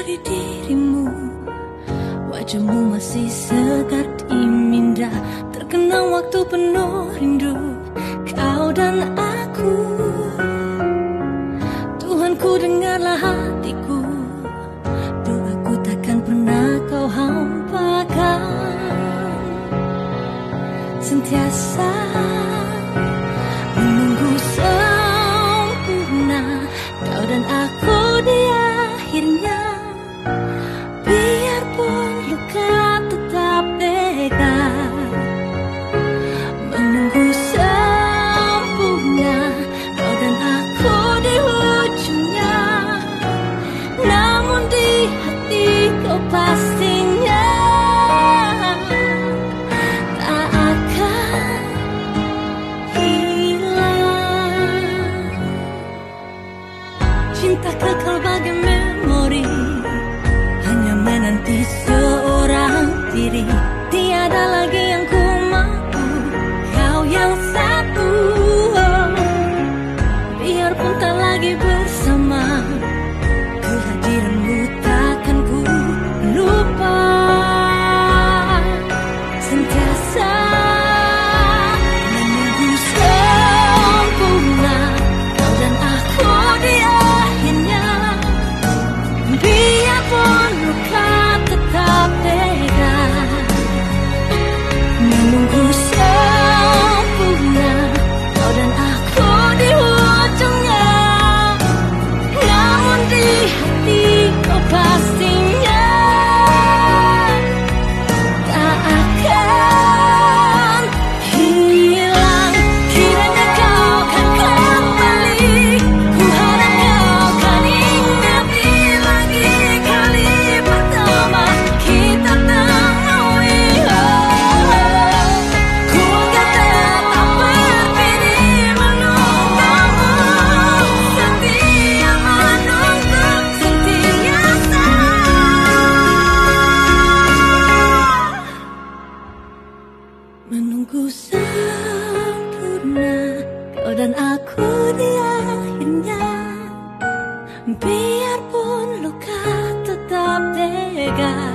dari dirimu. Wajahmu masih segar di minda, terkenang waktu penuh rindu, kau dan aku. Tuhanku, dengarlah hatiku, doaku takkan pernah kau hampakan. Sentiasa menunggu sempurna, kau dan aku di akhirnya. Biarpun luka tetap tega, menunggu sempurna, kau dan aku di ujungnya. Namun di hati kau pastinya tak akan hilang. Cinta kekal bagai memori, hanya menanti seorang diri. Tiada lagi yang ku mampu, kau yang satu. Biarpun tak lagi bersama, kehadiranmu takkan ku lupa. Sentiasa menunggu sempurna, kau dan aku di akhirnya. Biarpun luka tetap tega, menunggu sempurna, kau dan aku di ujungnya. Namun di hati kau pastinya tak akan hilang. Kiranya kau kan kembali, ku harap kau kan ingati lagi kali pertama kita temui. Ku akan tetap berdiri menunggumu, setia menunggu sentiasa. Menunggu sempurna, kau dan aku di akhirnya. Biarpun luka tetap tega,